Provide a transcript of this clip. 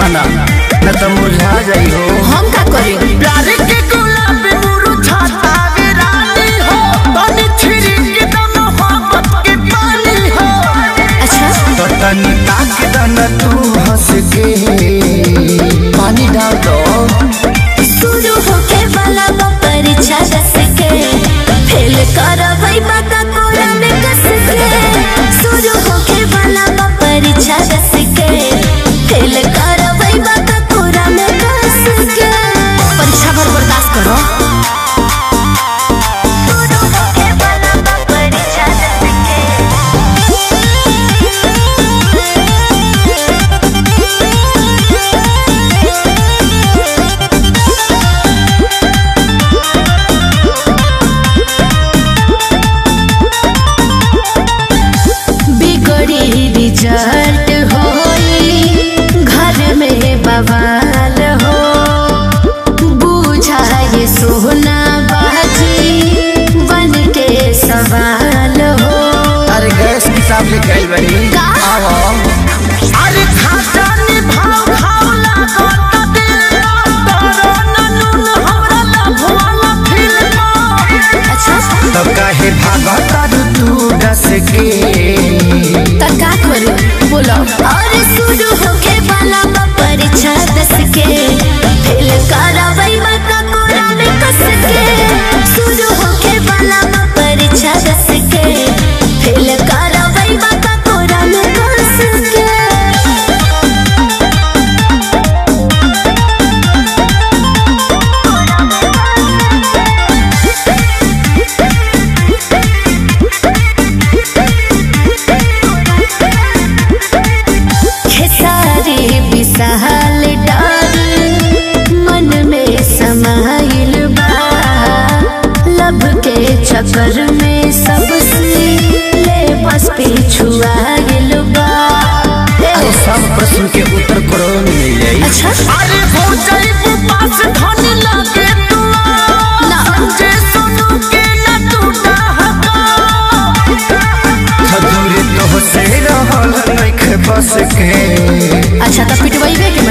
खाना न तो मुरझा जाई हो। हम का करी प्यार के गुलाब मुरझाता वे रानी हो, तनी छिड़क दो मोहब्बत के पानी हो। अच्छा तो तनी ताक दन तू हंस के पानी डाल दो। शुरू होके वाला परीक्षा दस के फेल करवई बाका कोरा में कस के। शुरू होके वाला परीक्षा दस के फेल करवई बाका कोरा में कस के। परीक्षा भर बर्दाश्त करो। शुरू होके वाला परीक्षा दस के रिजल्ट होई घर में बवाल हो, बुझाए सोना बाजी बन के सवाल हो। अरे गैस किताब ले गई बनी आओ। अरे खाता ने भाव खाओ लागो त दिल तोरो ननून हमरा लभवाला फिल्म। अच्छा तो काहे भागत तू डस के तका करो बोलो। और शुरू होके वाला परीक्षा दस के फेल करवई बाका कोरा में कस के। शुरू होके वाला परीक्षा दस के फेल करवई बाका कोरा में कस के। खेसारी विशाल डर मन में समाइल बा, लब के चक्कर में सबसे ले बस पिछुआइल बा। अरे सब प्रश्न के उत्तर करो मिल जाई। अच्छा अरे हो जाई पास धन लागे तू ना समझे सुनो के ना टूटा हका। खजूरी तो से रहल नइखे बस के। अच्छा तो पिटवाइबे के